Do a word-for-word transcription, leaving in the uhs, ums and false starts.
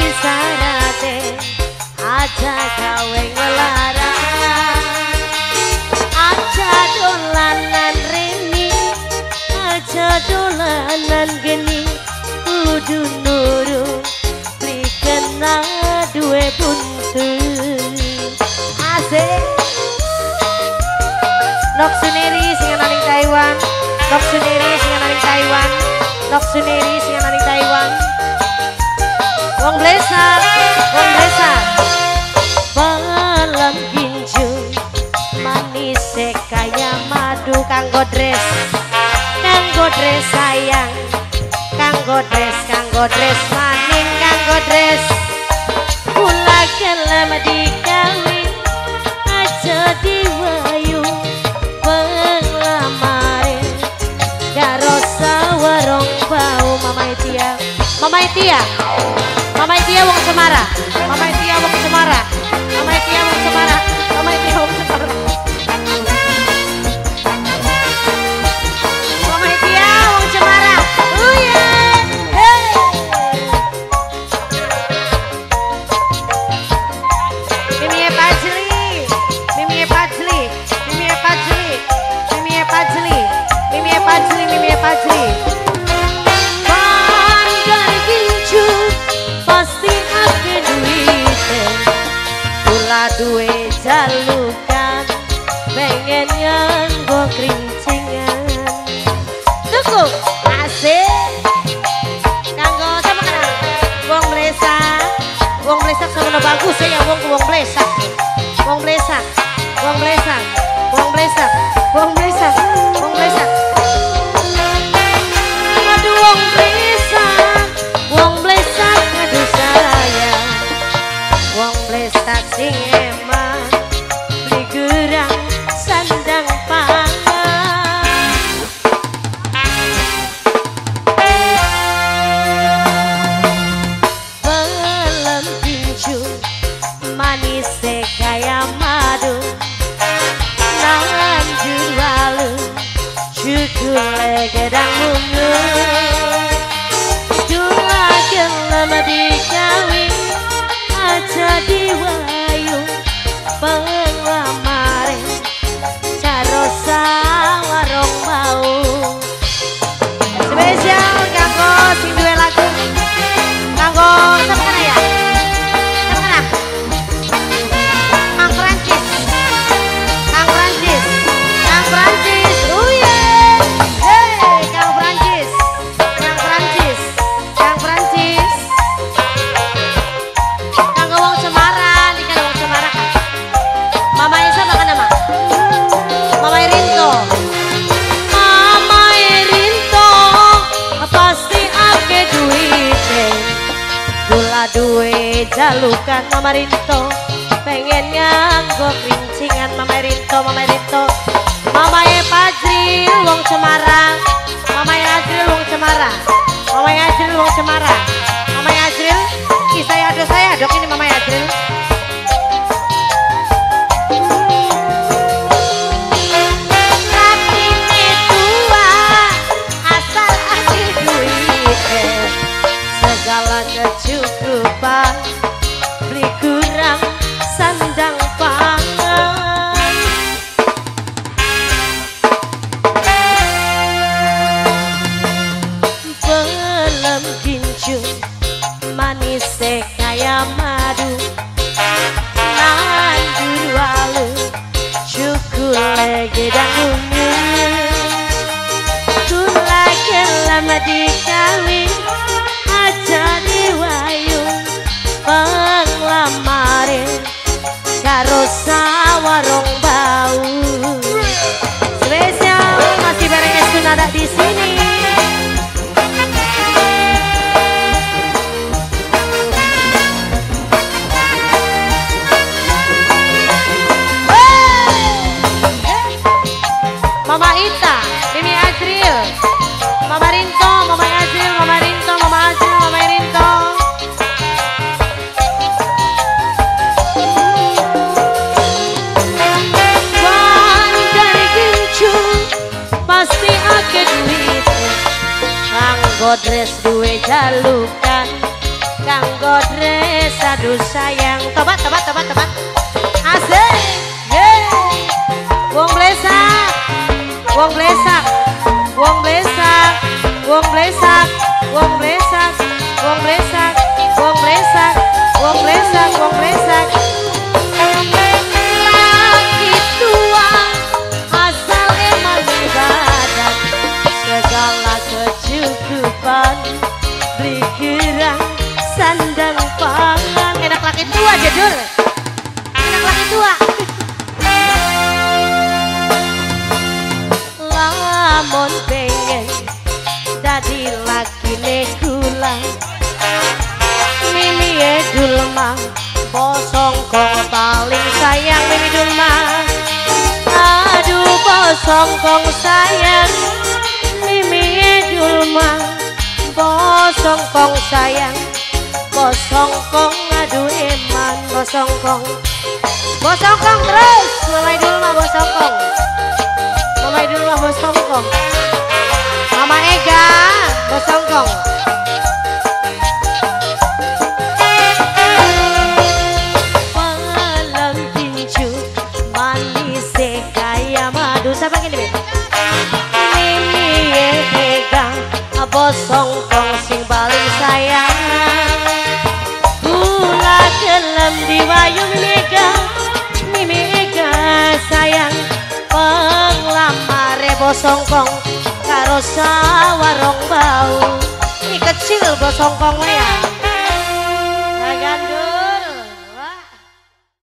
sarate aja gawe ngelarang, aja dolanan remi, aja dolanan geni, kudu nurut beli kena duwe buntut. Asik Nok Suneri sing ana ning Taiwan, Nok Suneri sing ana ning Taiwan, Nok Suneri sing ana ning Taiwan. Wong blesak, wong blesak. Malam ginju manis kaya madu, kanggo dres, kanggo dres sayang, kanggo dres, kanggo dres maning, kanggo dres. Kula gelem dikawin aja diwayu penglamarin, karo sawarong bau. Mama Tia, Mama Tia, Mama Tia wong Semara, Mama Tia wong Semara, Mama Tia wong Semara, Mama Tia wong Semara, Mama Tia wong Semara. Oh ya, hey. Mimi Pajli, Mimi Pajli, Mimi Pajli, Mimi Pajli, Mimi Pajli, Mimi Pajli. Duwe jalukan pengen nganggo kerincingan. Tuku asik kanggo sama kana wong blesak, wong blesak sama bagus ya wong wong blesak, wong blesak, wong blesak, wong blesak, wong blesak, wong blesak. Aduh wong blesak, wong blesak aduh sayang, wong blesak sing gedang bunga, dua gelem dikawin aja diwayu penglamarin, karo sawarong mau. Spesial kanggo sing duwe lagu, kanggo sapa kana ya? Sapa kana? Kang Prancis, Kang Prancis, Kang Prancis. Oh yeah. Duwe jalukan Mama Rinto pengen nganggo kerincingan. Mama Rinto, Mama Rinto, Mama e Pajril wong Semarang, Mama e Azril wong Semarang, Mama e Azril wong Semarang, Mama e Azril, ih saya aduk saya aduk ini Mama e Azril. Rapine tua asal asli duit, segala kecukupan beli kurang sandang pangan. Belum ginju manis kaya madu, nandur walu cukul gedang ungu, kula gelem dikawin aja diwayu penglamarin, karo sawarong bau. Spesial masih bareng Estun ada di sini. Mama Ita, Mimi Azril, Mama Rinto, Mama Azril, Mama Rinto, Mama Azril, Mama Rinto. Pasti ake duit kanggo dres duwe jalukan, kanggo dres aduh sayang. Tobat, tobat, tobat, tobat. Asik. Yeay. Wong blesak. Wong blesak. Wong blesak. Wong blesak. Wong blesak. Wong blesak. Wong blesak. Wong blesak. Wong blesak. Laki tua asal emang ibadat, segala kecukupan beli gerang sandang pangan. Enak laki tua jadul. Enak laki tua. Lamun pengen dadi laki nekula, Mimi Dulma bosong kong paling sayang. Mimi Dulma, aduh bosong kong sayang. Mimi Dulma bosong kong sayang. Bosong kong aduh eman. Bosong kong, bosong kong terus. Mulai Dulma bosong kong. Mulai Dulma bosong kong. Mama Ega bosong kong. Malam tinju manis kaya madu. Siapa gini Beb? Mimi Ega bosong kong sing paling sayang. Gula dalam diwayu Mimi Ega. Mimi Ega sayang. Penglamare bosong kong karo sawarong bau. Ini kecil bosong kong ya.